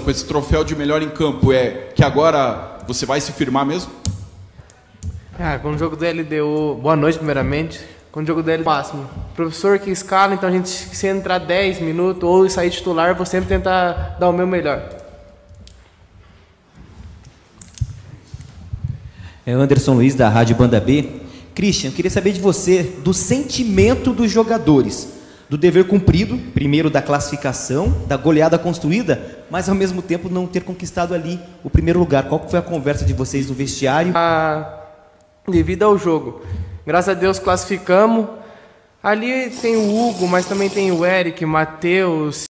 com esse troféu de melhor em campo é que agora você vai se firmar mesmo? Com o jogo do LDU, boa noite primeiramente. Com o jogo do LDU, máximo. Professor que escala, então a gente, se entrar 10 minutos ou sair titular, vou sempre tentar dar o meu melhor. É Anderson Luiz, da Rádio Banda B. Christian, queria saber de você, do sentimento dos jogadores, do dever cumprido, primeiro da classificação, da goleada construída, mas ao mesmo tempo não ter conquistado ali o primeiro lugar. Qual foi a conversa de vocês no vestiário? Devido ao jogo. Graças a Deus classificamos. Ali tem o Hugo, mas também tem o Eric, Matheus.